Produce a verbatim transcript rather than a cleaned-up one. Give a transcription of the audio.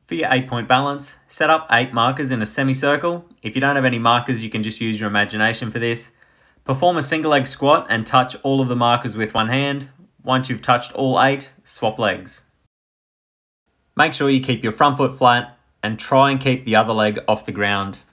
For your eight point balance, set up eight markers in a semicircle. If you don't have any markers, you can just use your imagination for this. Perform a single leg squat and touch all of the markers with one hand. Once you've touched all eight, swap legs. Make sure you keep your front foot flat and try and keep the other leg off the ground.